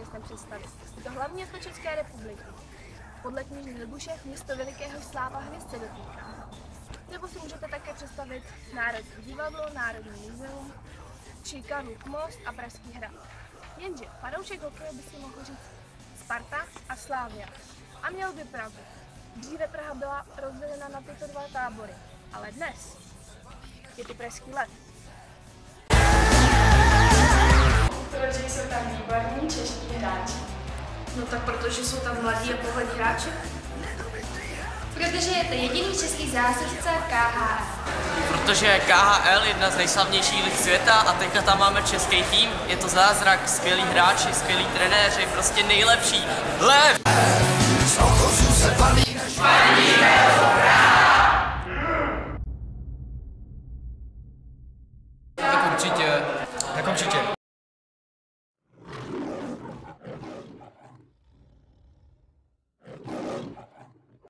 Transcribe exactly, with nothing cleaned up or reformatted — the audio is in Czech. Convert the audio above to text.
městem představit. Je to hlavní město České republiky. Podle knižní Libuše město velikého sláva hvězd se dotýká. Nebo si můžete také představit Národní divadlo, Národní muzeum, či Karlův most a Pražský hrad. Jenže fanoušek hokeje by si mohl říct Sparta a Slavia. A měl by pravdu. Dříve Praha byla rozdělena na tyto dva tábory, ale dnes je to pražský led. Proč jsou tam výborní čeští hráči? No tak protože jsou tam mladí a pohodlní hráči. Protože je to jediný český zástupce K H L. Protože K H L je jedna z nejslavnějších lig světa a teďka tam máme český tým. Je to zázrak, skvělí hráči, skvělí trenéři, prostě nejlepší. Lev! Tak určitě, tak určitě.